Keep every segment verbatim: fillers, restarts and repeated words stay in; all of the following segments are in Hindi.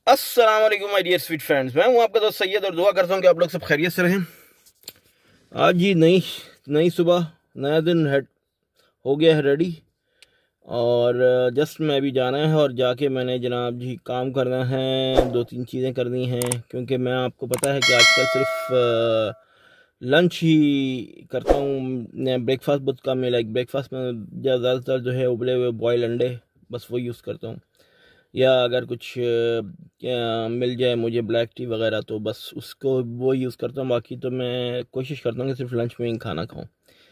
अस्सलाम वालेकुम माय डियर स्वीट फ्रेंड्स, मैं हूं आपका दोस्त सैयद और दुआ करता हूं कि आप लोग सब खैरियत से रहें। आज ही नई नई सुबह, नया दिन है, हो गया है रेडी। और जस्ट मैं अभी जाना है और जाके मैंने जनाब जी काम करना है, दो तीन चीज़ें करनी हैं, क्योंकि मैं आपको पता है कि आजकल सिर्फ लंच ही करता हूँ। ब्रेकफास्ट बहुत कम है, लाइक ब्रेकफास्ट में ज़्यादातर जो है उबले हुए बॉयल अंडे बस वो यूज़ करता हूँ, या अगर कुछ आ, मिल जाए मुझे ब्लैक टी वगैरह तो बस उसको वो यूज़ करता हूँ। बाकी तो मैं कोशिश करता हूँ कि सिर्फ लंच में ही खाना खाऊं,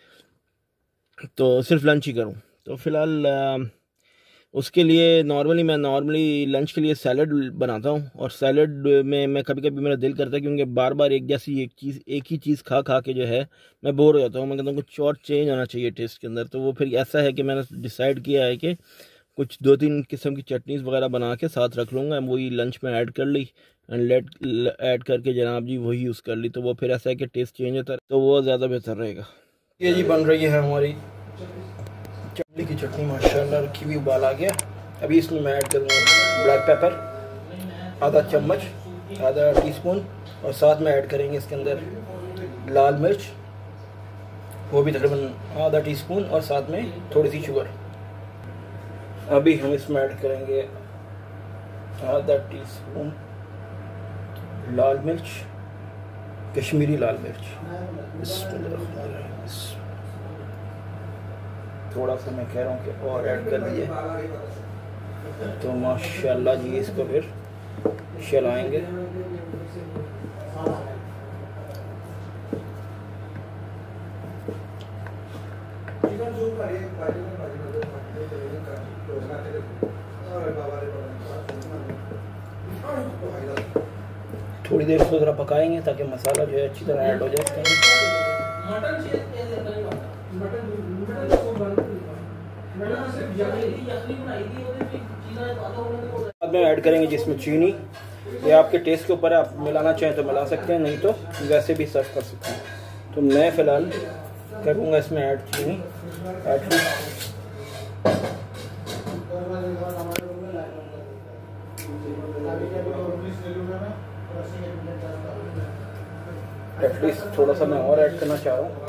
तो सिर्फ लंच ही करूँ। तो फ़िलहाल उसके लिए नॉर्मली मैं नॉर्मली लंच के लिए सैलड बनाता हूँ, और सैलड में मैं कभी कभी मेरा दिल करता है, क्योंकि बार बार एक जैसी एक चीज़ एक ही चीज़ खा खा के जो है मैं बोर हो जाता हूँ। मैं कहता हूँ कुछ और चेंज होना चाहिए टेस्ट के अंदर। तो वो फिर ऐसा है कि मैंने डिसाइड किया है कि कुछ दो तीन किस्म की चटनीज़ वगैरह बना के साथ रख लूँगा, वही लंच में ऐड कर ली एंड लेट ऐड करके जनाब जी वही यूज़ कर ली। तो वो फिर ऐसा है कि टेस्ट चेंज होता है, तो वो ज़्यादा बेहतर रहेगा। ये जी बन रही है हमारी चटनी की चटनी, माशाल्लाह रखी हुई, उबाल आ गया। अभी इसमें मैं ऐड करूँगा ब्लैक पेपर आधा चम्मच, आधा टीस्पून, और साथ में ऐड करेंगे इसके अंदर लाल मिर्च, वो भी तकरीबन आधा टीस्पून, और साथ में थोड़ी सी शुगर। अभी हम इसमें ऐड करेंगे आधा टीस्पून लाल मिर्च, कश्मीरी लाल मिर्च। थोड़ा सा मैं कह रहा हूँ कि और ऐड कर दीजिए, तो माशाल्लाह जी इसको फिर चलाएंगे। थोड़ी देर इसको ज़रा पकाएंगे ताकि मसाला जो है अच्छी तरह ऐड हो जाए। बाद में ऐड करेंगे जिसमें चीनी, ये आपके टेस्ट के ऊपर है, आप मिलाना चाहें तो मिला सकते हैं, नहीं तो वैसे भी सर्व कर सकते हैं। तो मैं फ़िलहाल करूँगा इसमें ऐड चीनी ऐड एटलीस्ट थोड़ा सा मैं और ऐड करना चाह रहा हूँ।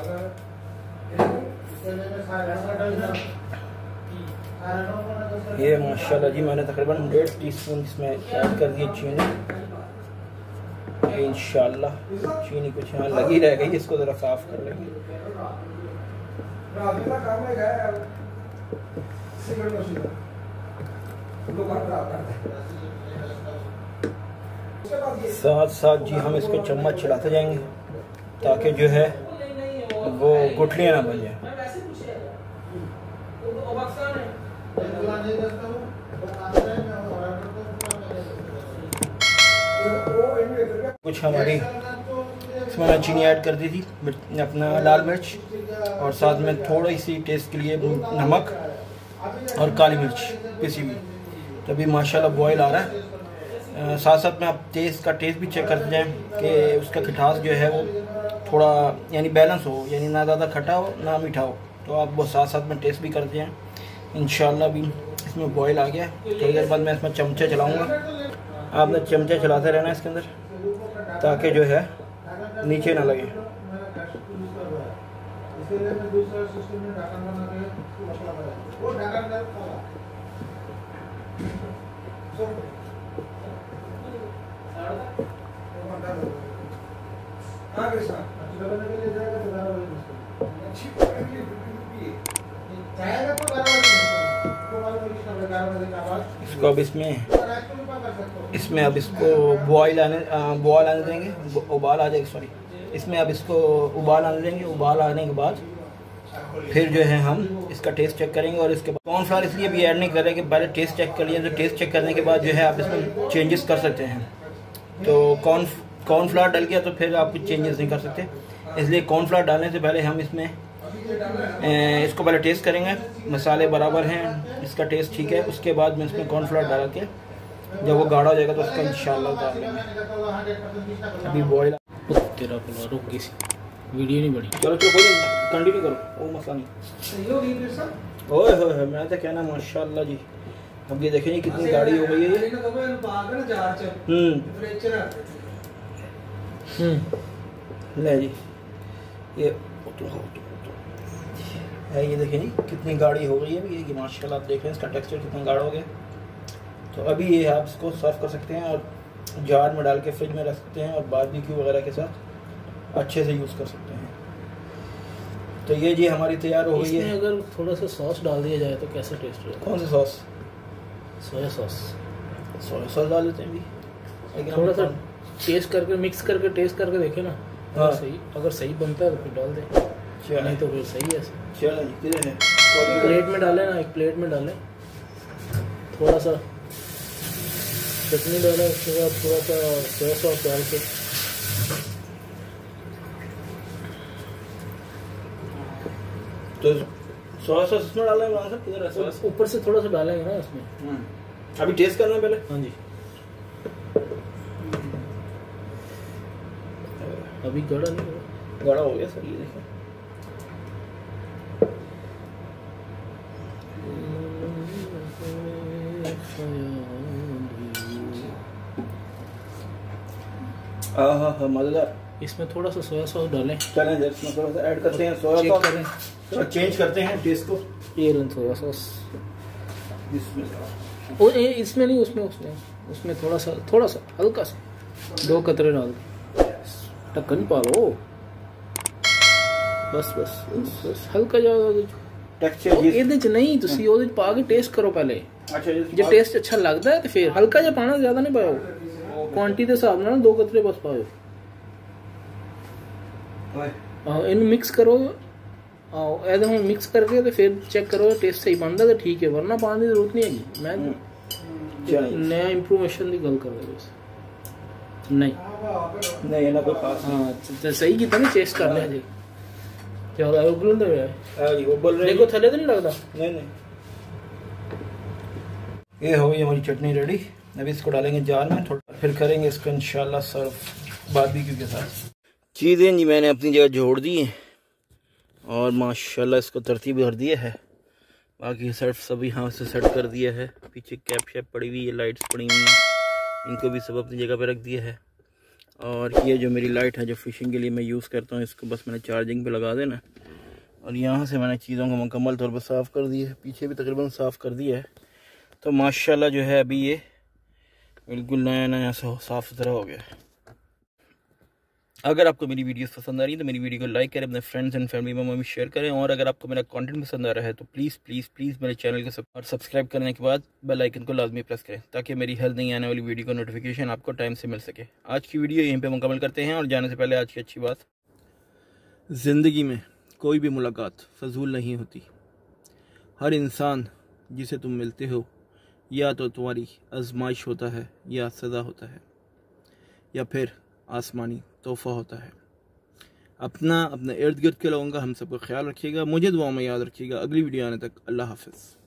ये माशाल्लाह जी मैंने तकरीबन डेढ़ टीस्पून इसमें ऐड कर दिए चीनी। इंशाल्लाह चीनी कुछ यहाँ लगी रह गई, इसको ज़रा साफ कर लेंगे। साथ साथ जी हम इसको चम्मच चलाते जाएंगे ताकि जो है वो गुठलियाँ ना बन जाए। कुछ हमारी इसमें मैं चीनी ऐड कर दी थी, अपना लाल मिर्च, और साथ में थोड़ी सी टेस्ट के लिए नमक और काली मिर्च पिसी हुई। तो अभी माशाल्लाह बॉयल आ रहा है। आ, साथ साथ में आप टेस्ट का टेस्ट भी चेक करते जाएं कि उसका खटास जो है वो थोड़ा यानी बैलेंस हो, यानी ना ज़्यादा खट्टा हो ना मीठा हो, तो आप वो साथ साथ में टेस्ट भी करते हैं। इंशाल्लाह भी इसमें बॉयल आ गया। थोड़ी देर बाद मैं इसमें चमचे चलाऊँगा। आपने चमचे चलाते रहना इसके अंदर ताकि जो है नीचे ना लगे। इसको अब इसमें इसमें अब इसको बॉयल आने बॉयल आने देंगे, उबाल आ जाएगी, सॉरी इसमें अब इसको उबाल आने देंगे। उबाल आने के बाद फिर जो है हम इसका टेस्ट चेक करेंगे। और इसके बाद कॉर्नफ्लावर इसलिए भी ऐड नहीं कर रहे कि पहले टेस्ट चेक कर लिया, तो टेस्ट चेक करने के बाद जो है आप इसमें चेंजेस कर सकते हैं। तो कॉर्न कॉर्नफ्लावर डल गया तो फिर आप कुछ चेंजेस नहीं कर सकते, इसलिए कॉर्नफ्लावर डालने से पहले हम इसमें इसको पहले टेस्ट करेंगे, मसाले बराबर हैं, इसका टेस्ट ठीक है, उसके बाद में इसमें कॉर्नफ्लावर डाल के जब वो गाढ़ा हो जाएगा तो उसका इंशाल्लाह डाल लेंगे। अभी बॉयल तेरा रुक गई वीडियो नहीं बनी। चलो चलो कोई कंटिन्यू करो, वो मसला नहीं। ओए होए मैं तो कहना माशाल्लाह जी अब ये देखें ये कितनी गाड़ी हो गई है ये। हम्म ले जी ये है, ये देखें जी कितनी गाढ़ी हो गई है ये कि माशाल्लाह आप देख रहे हैं इसका टेक्सचर कितना गाढ़ा हो गया। तो अभी ये आप इसको सर्व कर सकते हैं और जार में डाल के फ्रिज में रख सकते हैं और बारबेक्यू वगैरह के साथ अच्छे से यूज़ कर सकते हैं। तो ये जी हमारी तैयार हो गई है। अगर थोड़ा सा सॉस डाल दिया जाए तो कैसा टेस्ट रहेगा? कौन सा sauce? Soya sauce. Soya sauce डाल देते हैं भी, थोड़ा सा टेस्ट करके मिक्स करके टेस्ट करके देखें ना। हाँ सही, अगर सही बनता है तो फिर डाल दें, नहीं तो फिर सही है। चलो जी किधर है? प्लेट में डालें ना, एक प्लेट में डालें, थोड़ा सा चटनी डालें, उसके बाद थोड़ा सा सोया सॉस डाल के तो सोया सॉस इसमें डालना है सर? किधर है सॉस? ऊपर से थोड़ा सा डालेंगे ना इसमें। अभी टेस्ट करना है पहले। हाँ जी, अभी गाढ़ा नहीं हुआ, गाढ़ा हो गया सर ये देखो। हाँ हाँ हाँ मज़ेदार। इसमें थोड़ा सा सोया सॉस डालें। चलें जब इसमें थोड़ा सा ऐड करते हैं सोया सॉस, करें चेंज करते हैं टेस्ट को। ये लें सोया सॉस इसमें, ओ ये इसमें नहीं, उसमें उसमें उसमें थोड़ा सा थोड़ा सा हल्का सा दो कतरे डाल ढक्कन पा लो। बस बस बस बस हल्का जा टेक्सचर ਇਹਦੇ ਚ ਨਹੀਂ, ਤੁਸੀਂ ਉਹਦੇ ਚ ਪਾ ਕੇ ਟੇਸਟ ਕਰੋ ਪਹਿਲੇ। ਅੱਛਾ ਜੀ, ਜੇ ਟੇਸਟ ਅੱਛਾ ਲੱਗਦਾ ਹੈ ਤੇ ਫਿਰ ਹਲਕਾ ਜਿਹਾ ਪਾਣਾ, ਜ਼ਿਆਦਾ ਨਹੀਂ ਪਾਓ, ਕੁਆਂਟੀਟੀ ਦੇ ਹਿਸਾਬ ਨਾਲ ਦੋ ਕਤਰੇ ਬਸ ਪਾਓ। ਆਹ ਇਹਨੂੰ ਮਿਕਸ ਕਰੋ। ਆਓ ਇਹਦੇ ਹੁਣ ਮਿਕਸ ਕਰਕੇ ਤੇ ਫਿਰ ਚੈੱਕ ਕਰੋ ਟੇਸਟ ਸਹੀ ਬਣਦਾ ਤਾਂ ਠੀਕ ਹੈ, ਵਰਨਾ ਪਾਉਣ ਦੀ ਜ਼ਰੂਰਤ ਨਹੀਂ ਹੈਗੀ। ਮੈਂ ਨया ਇੰਪਰੂਵੇਸ਼ਨ ਦੀ ਗੱਲ ਕਰ ਰਿਹਾ ਬਸ। नहीं नहीं है ना कोई खास। हाँ सही कितना नहीं टेस्ट कर लिया जी। क्या हो रहा है? उबल रहा है। हां जी वो बोल रहे हैं। देखो थले तो नहीं लगता। नहीं नहीं ये हो गई हमारी चटनी रेडी। अभी इसको डालेंगे जार में, थोड़ा फिर करेंगे इसको इंशाल्लाह सर्व बारबेक्यू के साथ। चीज़ें जी मैंने अपनी जगह जोड़ दी हैं और माशाल्लाह इसको तरतीब भर दिया है। बाकी सर्फ सब यहाँ से सेट कर दिया है। पीछे कैप शैप पड़ी हुई है, लाइट्स पड़ी हुई हैं, इनको भी सब अपनी जगह पे रख दिया है। और ये जो मेरी लाइट है जो फिशिंग के लिए मैं यूज़ करता हूँ, इसको बस मैंने चार्जिंग पे लगा देना। और यहाँ से मैंने चीज़ों को मुकम्मल तौर पर साफ़ कर दिया है, पीछे भी तकरीबन साफ़ कर दिया है। तो माशाल्लाह जो है अभी ये बिल्कुल नया नया साफ़ सुथरा हो गया है। अगर आपको मेरी वीडियोस पसंद आ रही है तो मेरी वीडियो को लाइक करें, अपने फ्रेंड्स एंड फैमिली मेम्बर में शेयर करें। और अगर आपको मेरा कंटेंट पसंद आ रहा है तो प्लीज़ प्लीज़ प्लीज़ मेरे चैनल को और सब्सक्राइब करने के बाद बेल आइकन को लाजमी प्रेस करें ताकि मेरी हर नई आने वाली वीडियो का नोटिफिकेशन आपको टाइम से मिल सके। आज की वीडियो यहीं पर मुकम्मल करते हैं और जाने से पहले आज की अच्छी बात, ज़िंदगी में कोई भी मुलाकात फजूल नहीं होती। हर इंसान जिसे तुम मिलते हो या तो तुम्हारी आजमाइश होता है या सज़ा होता है या फिर आसमानी तोहफ़ा होता है। अपना अपने इर्द गिर्द के लोगों का हम सबको ख्याल रखिएगा, मुझे दुआ में याद रखिएगा। अगली वीडियो आने तक अल्लाह हाफ़िज़।